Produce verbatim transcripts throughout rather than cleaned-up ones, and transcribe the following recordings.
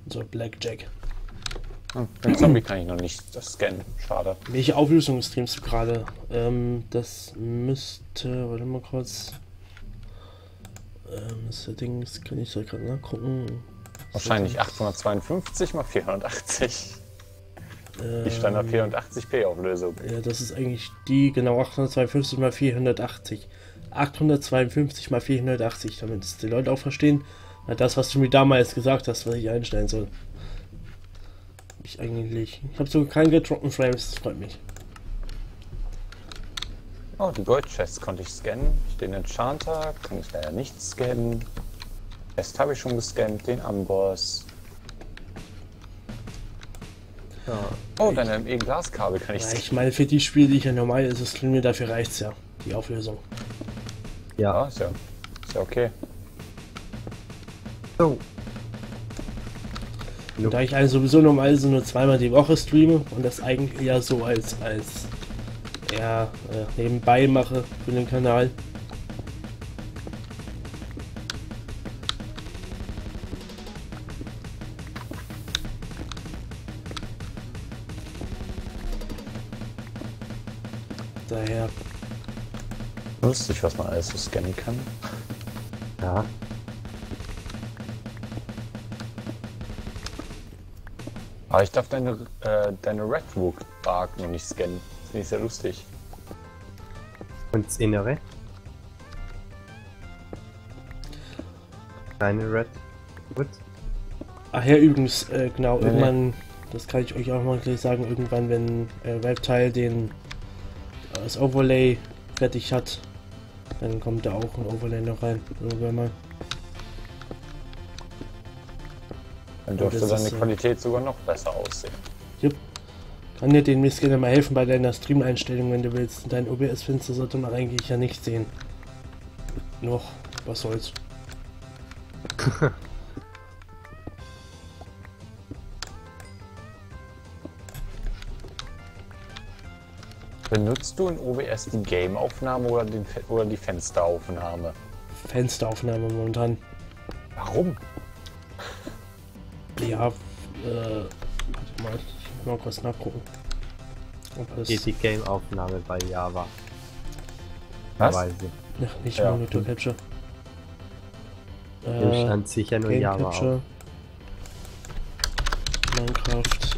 So, Blackjack. Hm, den Zombie kann ich noch nicht scannen. Schade. Welche Auflösung streamst du gerade? Ähm, das müsste. Warte mal kurz. Ähm, Settings kann ich da gerade nachgucken. Wahrscheinlich achthundertzweiundfünfzig mal vierhundertachtzig. Ähm, Die Standard vierhundertachtzig p Auflösung. Ja, das ist eigentlich die, genau, achthundertzweiundfünfzig mal vierhundertachtzig. achthundertzweiundfünfzig mal vierhundertachtzig, damit es die Leute auch verstehen. Na, das, was du mir damals gesagt hast, was ich einstellen soll. Ich eigentlich. Ich habe sogar keinen gedroppten Frames, das freut mich. Oh, die Gold-Chests konnte ich scannen. Den Enchanter kann ich leider nicht scannen. Rest habe ich schon gescannt, den Amboss. Ja. Oh, deine M E-Glaskabel kann ich Ja, scannen. ich meine, für die Spiele, die ich ja normal ist, das mir dafür reicht's ja, die Auflösung. Ja, ja, ist ja, ist ja okay. So. Und da ich eigentlich sowieso normalerweise nur zweimal die Woche streame und das eigentlich eher so als, als eher äh, nebenbei mache für den Kanal. Daher. Lustig, was man alles so scannen kann. Ja. Aber ich darf deine, äh, deine Redwood Bark noch nicht scannen. Das finde ich sehr lustig. Und das Innere? Keine Redwood? Ach ja, übrigens, äh, genau, Nee, irgendwann, das kann ich euch auch mal gleich sagen, irgendwann, wenn äh, Webteil den das Overlay fertig hat, dann kommt da auch ein Overlay noch rein. Irgendwann mal. Dann dürfte das deine ist, äh, Qualität sogar noch besser aussehen. Jupp. Kann dir den Missgeber mal helfen bei deiner Stream-Einstellung, wenn du willst. Dein O B S-Fenster sollte man eigentlich ja nicht sehen. Noch, was soll's. Benutzt du in O B S die Game-Aufnahme oder, den Fe- oder die Fensteraufnahme? Fensteraufnahme momentan. Warum? Ja, äh, warte mal, ich muss mal kurz nachgucken. Ob es Geht die Game-Aufnahme bei Java. Was? Weise. ja, nicht Ja. Monitor Capture. Hier Äh, stand sicher nur Game Java Capture. auf. Minecraft.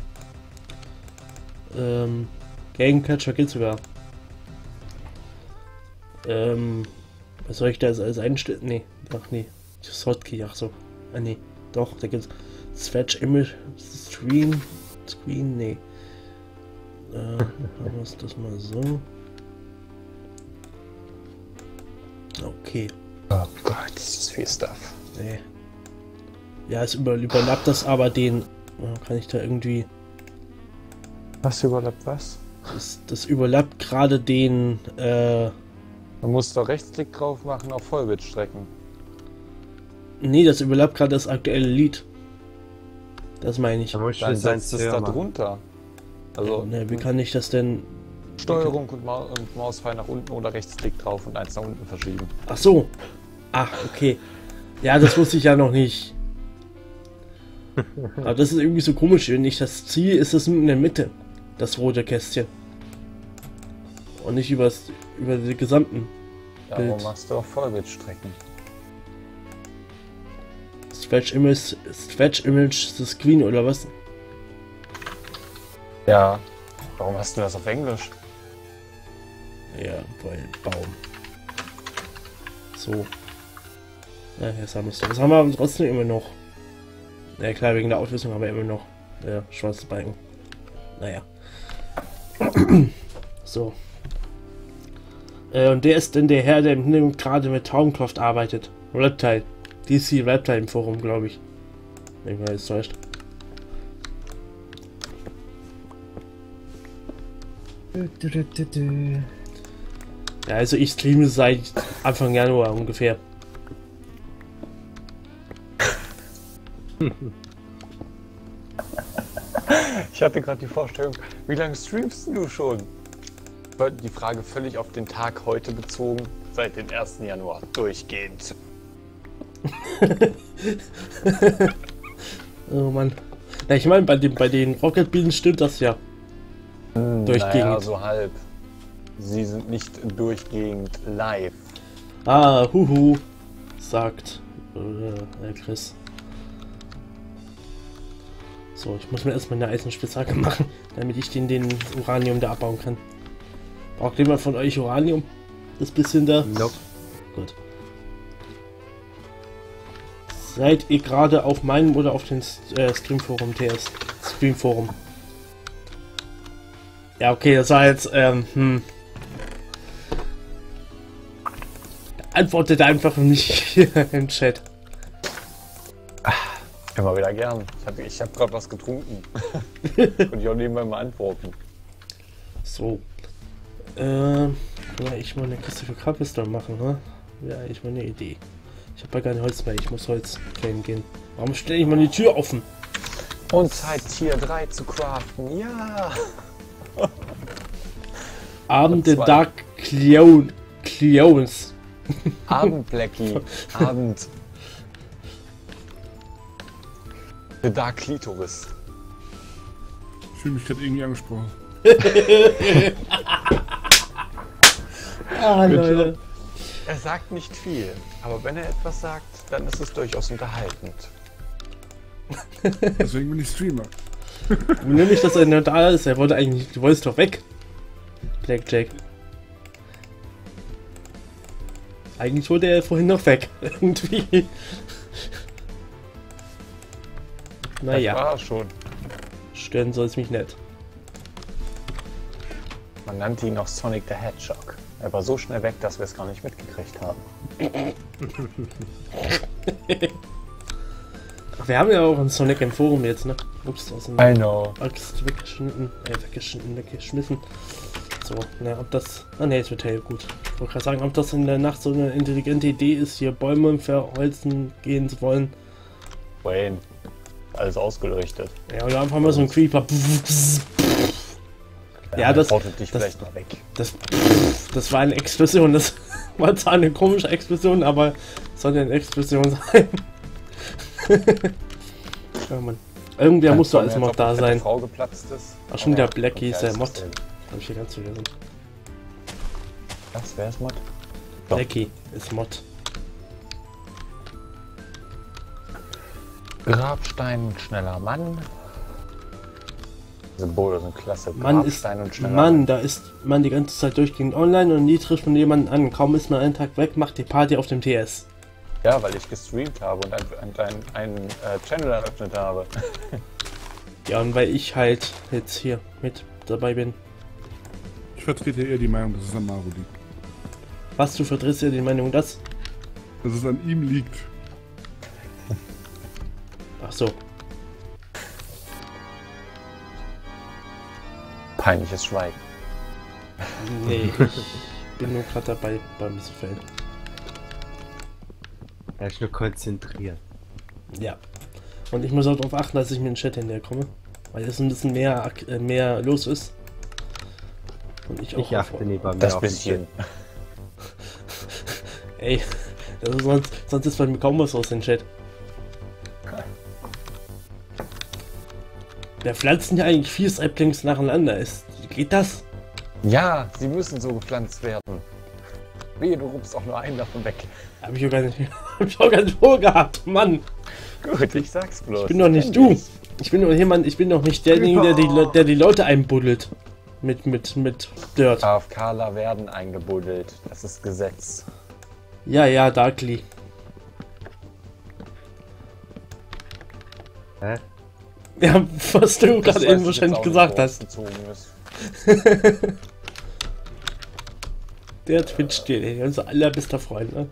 Ähm, Game Capture geht sogar. Ähm, was soll ich da als, als einstellen? Nee, ach nee. Das Hotkey, ach so. Ah nee, doch, da gibt's Swatch Image Stream. Screen, nee. Äh, machen wir es das mal so. Okay. Oh Gott, das ist viel Stuff. Nee. Ja, es über, überlappt das aber den. äh, Kann ich da irgendwie. Was überlappt was? Das, das überlappt gerade den. Äh, Man muss da Rechtsklick drauf machen auf Vollbild strecken. nee, das überlappt gerade das aktuelle Lied. Das meine ich. Da muss Dann ich sein setzt es da drunter. Also Ne, wie kann ich das denn. Steuerung und, Ma und Mauspfeil nach unten oder Rechtsklick drauf und eins nach unten verschieben. Ach so. Ach, okay. Ja, das wusste ich ja noch nicht. Aber das ist irgendwie so komisch, wenn ich das ziehe, ist das in der Mitte. Das rote Kästchen. Und nicht übers, über den gesamten Ja, Bild. warum machst du auf Vollbild strecken? Stretch Image, Stretch Image the Screen oder was? Ja. Warum hast du das auf Englisch? Ja, weil Baum. So. Ja, jetzt haben wir es. Das haben wir aber trotzdem immer noch. Ja klar, wegen der Auflösung haben wir immer noch der schwarze Balken. Naja. So. Äh, und der ist denn der Herr, der im Hintergrund gerade mit Taubencroft arbeitet. Reptile. D C Reptile im Forum, glaube ich. Wenn ich mal jetzt täuscht. Ja, also ich streame seit Anfang Januar ungefähr. Ich hatte gerade die Vorstellung, wie lange streamst du schon? Die Frage völlig auf den Tag heute bezogen, seit dem ersten Januar durchgehend. Oh Mann. Na, ich meine, bei, dem, bei den Rocket Beans stimmt das ja. Hm, Durchgehend. Naja, so halb. Sie sind nicht durchgehend live. Ah, huhu, sagt äh, Chris. So, ich muss mir erstmal eine Eisenspitzhacke machen, damit ich den, den Uranium da abbauen kann. Braucht jemand von euch Uranium? Das bisschen da? Nope. Gut. Seid ihr gerade auf meinem oder auf dem äh, Streamforum T S? Streamforum. Ja, okay, das war jetzt, ähm, hm. Antwortet einfach nicht hier im Chat. Immer wieder gern. Ich habe ich hab gerade was getrunken. Könnte ich auch nebenbei mal antworten. So. Ähm, ja, ich mal eine Kiste für Cobblestone machen, ne? Ja, ich mal eine Idee. Ich habe ja gar kein Holz mehr, ich muss Holz kämen gehen. Warum stelle ich mal die Tür offen? Und Zeit Tier drei zu craften, ja! Abend der zwei. Dark Clown. Clowns. Abend, Blackie. Abend. The Dark Clitoris. Ich fühle mich gerade irgendwie angesprochen. Ah, Leute. Er sagt nicht viel, aber wenn er etwas sagt, dann ist es durchaus unterhaltend. Deswegen bin ich Streamer. Nämlich, dass er noch da ist. Er wollte eigentlich, du wolltest doch weg. Blackjack. Eigentlich wollte er vorhin noch weg. Irgendwie. Das Naja, war er schon. stören soll es mich nicht. Man nannte ihn auch Sonic the Hedgehog. Er war so schnell weg, dass wir es gar nicht mitgekriegt haben. Ach, wir haben ja auch einen Sonic im Forum jetzt, ne? Ups, aus dem I know. Axt weggeschnitten, äh, weggeschnitten, weggeschmissen. So, na, ob das... Ah ne, es wird hell, gut. Ich wollte gerade sagen, ob das in der Nacht so eine intelligente Idee ist, hier Bäume verholzen gehen zu wollen. Wayne. Alles ausgeleuchtet. Ja, oder einfach mal so ein Creeper. Ja, das, Portet dich das- vielleicht mal weg. das, das war eine Explosion. Das war zwar eine komische Explosion, aber es sollte eine Explosion sein. Ja, Mann. Irgendwer muss doch also noch da sein. Frau geplatzt ist. Ach, schon Oh, der Blackie ist okay, der Mod. ist Hab ich hier ganz vergessen. Was? Wer ist Mod? Doch. Blackie ist Mod. Grabstein und schneller Mann. Symbole sind klasse. Mann ist. Grabstein und schneller Mann, da ist man die ganze Zeit durchgehend online und nie trifft man jemanden an. Kaum ist man einen Tag weg, macht die Party auf dem T S. Ja, weil ich gestreamt habe und einen ein, ein, äh, Channel eröffnet habe. Ja, und weil ich halt jetzt hier mit dabei bin. Ich vertrete eher die Meinung, dass es an Maru liegt. Was, du vertrittst ja die Meinung, dass... Dass es an ihm liegt. Ach so. Peinliches Schweigen. Nee, ich bin nur gerade dabei beim Fällen. Er ist nur konzentriert. Ja. Und ich muss auch darauf achten, dass ich mit dem Chat hinterher komme. Weil jetzt ein bisschen mehr, ak- äh, mehr los ist. Und ich auch. Ich achte nie bei mir Das auf den bisschen. Ey, das ist sonst, sonst ist bei mir kaum was aus dem Chat. Da pflanzen ja eigentlich vier Saplings nacheinander. Ist, geht das? Ja, sie müssen so gepflanzt werden. Wehe, du rupst auch nur einen davon weg. Hab ich auch gar nicht, hab ich auch gar nicht vorgehabt, Mann. Gut, ich sag's bloß. Ich bin doch nicht du. Ich bin doch jemand, ich bin doch nicht derjenige, der die, Le- der die Leute einbuddelt. Mit, mit, mit Dirt. AFKler werden eingebuddelt. Das ist Gesetz. Ja, ja, Darkly. Hä? Ja, was du Das gerade weiß eben ich wahrscheinlich jetzt auch gesagt nicht, wo hast. es gezogen ist. Der Twitch dir, unser allerbester Freund, ne?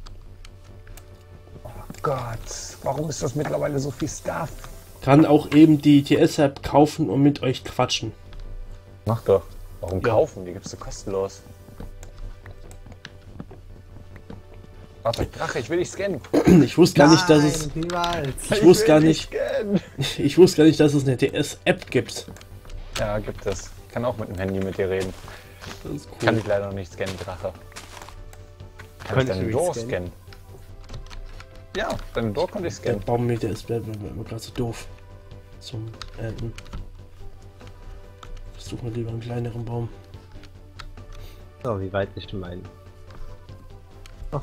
Oh Gott, warum ist das mittlerweile so viel Stuff? Kann auch eben die T S-App kaufen und mit euch quatschen. Mach doch. Warum Ja. kaufen? Die gibst du kostenlos. Warte, Drache, ich will dich scannen. Ich wusste gar nicht, dass es. Niemals. Ich wusste will gar dich nicht. scannen. Ich wusste gar nicht, dass es eine T S-App gibt. Ja, gibt es. Ich kann auch mit dem Handy mit dir reden. Das ist Kann cool. ich leider noch nicht scannen, Drache. Kann ich Könntest deine du mich Door scannen? scannen? Ja, deine Door konnte ich Der scannen. Baummeter ist mir gerade so doof zum Ernten. Ich suche mir lieber einen kleineren Baum. So, wie weit ist denn mein? Oh.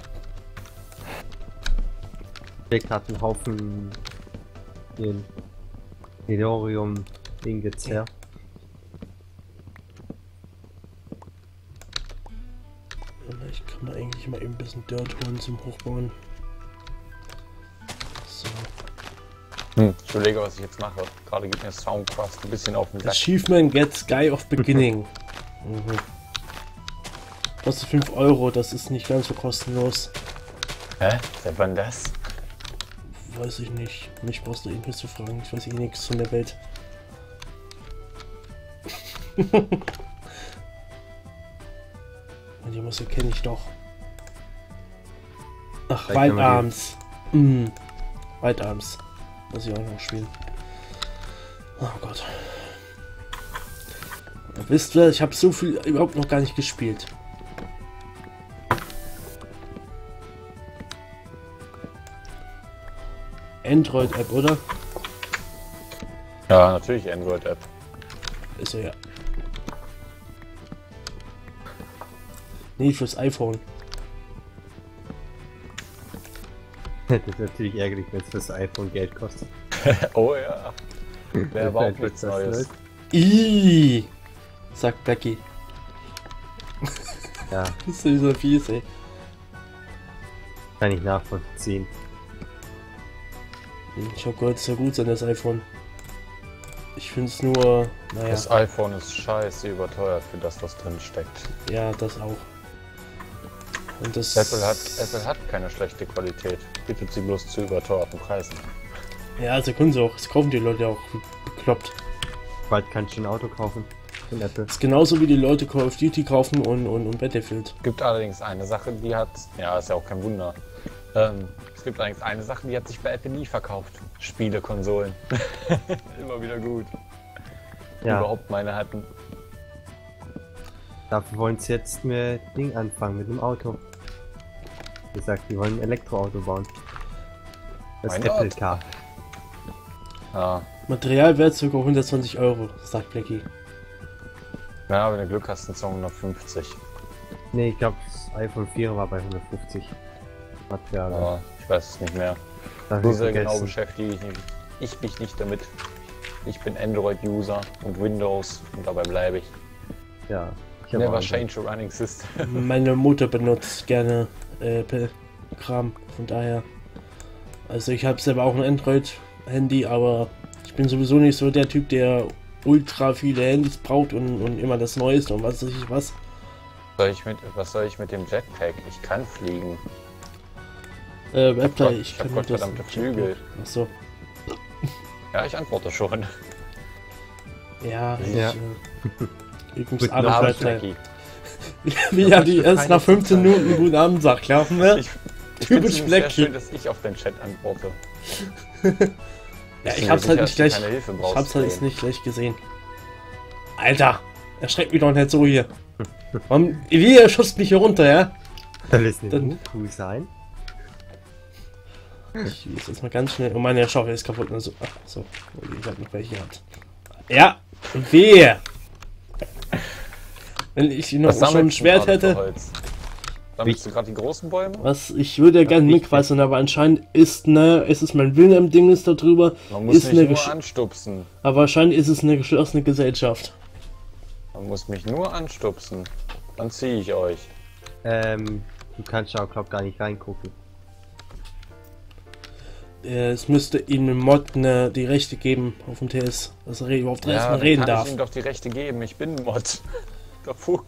Der hat einen Haufen den Nidorium Ingots her. Ich kann mir eigentlich mal eben ein bisschen Dirt holen zum Hochbauen. So. Hm, ich überlege, was ich jetzt mache. Gerade geht mir Soundcraft ein bisschen auf den Sack. Achievement Gets Guy of Beginning. Mhm. Kostet fünf Euro, das ist nicht ganz so kostenlos. Hä? Seit wann das? Weiß ich nicht. Mich brauchst du irgendwas zu fragen. Ich weiß eh nichts von der Welt. Und die Muster kenne ich doch. Ach, Vielleicht Wild Arms. Mm. Wild Arms. Muss ich auch noch spielen. Oh Gott. Wisst ihr, ich habe so viel überhaupt noch gar nicht gespielt. Android-App, oder? Ja, natürlich Android-App. Ist er ja. Nee, fürs iPhone. Das ist natürlich ärgerlich, wenn es fürs iPhone Geld kostet. Oh ja. Wäre überhaupt nichts Das Neues. läuft. Ih, sagt Becky. Ja, Das ist so fies, ey. kann ich nachvollziehen. Ich hab gehört, es soll gut sein, das iPhone. Ich finde es nur, naja, Das iPhone ist scheiße überteuert für das, was drin steckt. ja, das auch. Und das... Apple hat, Apple hat keine schlechte Qualität. Bietet sie bloß zu überteuerten Preisen. Ja, also können sie auch. Das kaufen die Leute auch bekloppt. Bald kannst du ein Auto kaufen von Apple. Das ist genauso wie die Leute Call of Duty kaufen und, und, und Battlefield. Gibt allerdings eine Sache, die hat, ja, ist ja auch kein Wunder. Ähm, es gibt allerdings eine Sache, die hat sich bei Apple nie verkauft. Spielekonsolen. Immer wieder gut. Die Ja, überhaupt meine hatten. dafür wollen sie jetzt mit Ding anfangen, mit dem Auto. Wie gesagt, die wollen ein Elektroauto bauen. Das Mein Apple Gott. Car. Ja. Materialwert ca. hundertzwanzig Euro, sagt Blackie. Ja, wenn du Glück hast, sind es hundertfünfzig. Ne, ich glaube, das iPhone vier war bei hundertfünfzig. Material. Aber ich weiß es nicht mehr. Darf So ich sehr genau vergessen. beschäftige ich, nicht- ich mich nicht damit. Ich bin Android-User und Windows und dabei bleibe ich. Ja, ich habe Never auch change a running system. Meine Mutter benutzt gerne äh, Apple-Kram, von daher. Also ich habe selber auch ein Android-Handy, aber ich bin sowieso nicht so der Typ, der ultra viele Handys braucht und, und immer das Neueste und was weiß ich was. Soll ich mit, was soll ich mit dem Jetpack? Ich kann fliegen. Äh, Apple, Gott- ich ich hab kann mir das gottverdammte Flügel. Achso. Ja, ich antworte schon. Ja, ich, Ja. Äh, übrigens Guten Abend Aber bleibt halt. Jackie. Wie ja, die hast du erst keine nach fünfzehn Zeit. Minuten guten Abend sagt, glauben wir? Ich, ich finde Typisch es sehr Blackie. schön, dass ich auf den Chat antworte. Ja, bin ich mir hab's halt sicher, nicht dass gleich. du keine Hilfe Ich brauchst, hab's halt Jane. nicht gleich gesehen. Alter, erschreckt mich doch nicht so hier. Warum, wie, ihr schubst mich hier runter, ja? Soll es nicht Dann- cool sein? Ich lese jetzt mal ganz schnell. Oh, meine Schaufel ist kaputt. Also, ach so, ich hab noch welche gehabt. Ja, wehe! Wenn ich noch Was schon ein sammelst du Schwert gerade für hätte. Holz? Sammelst du gerade die großen Bäume? Was, ich würde ja gerne ich- mitquasseln, aber anscheinend ist, ne, ist es mein Willen am Ding ist darüber. Man muss Ist mich eine nur Gesch- anstupsen. Aber wahrscheinlich ist es eine geschlossene Gesellschaft. Man muss mich nur anstupsen. Dann ziehe ich euch. Ähm, du kannst ja auch, glaub, gar nicht reingucken. Äh, Es müsste ihm im Mod ne, die Rechte geben auf dem T S, dass er re- überhaupt erstmal dann reden kann darf. ich ihm doch die Rechte geben. Ich bin Mod. Der Fuck.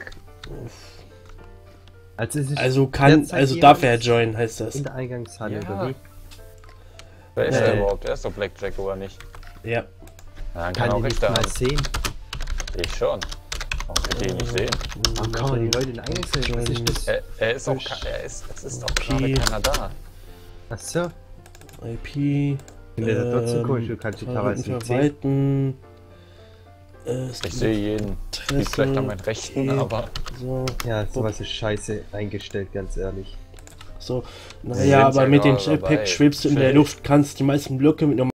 Also, es ist Also kann, derzeit also darf er jemand joinen, heißt das. in der Eingangshalle, Ja. oder wie? Wer ist Äh. er überhaupt? Er ist doch Blackjack, oder nicht? Ja. Ja, dann kann Kann auch die nicht Richter mal haben. sehen. Ich schon. Warum könnt ihr ihn nicht sehen? Warum kann man die Leute in der Eingangshalle? Was ist das? Er, er ist auch, Fisch. ke- er ist, es ist auch Okay. gerade keiner da. Achso. I P. Wenn der da trotzdem komisch, du kannst die teilweise nicht sehen. verwalten. Äh, es Ich gibt sehe jeden. Liegt Interesse, vielleicht an meinen Rechten, okay. aber So. Ja, sowas ist scheiße eingestellt, ganz ehrlich. So, sind naja, ja aber mit dem gerade Jetpack dabei. schwebst du in der Chill. Luft, kannst die meisten Blöcke mit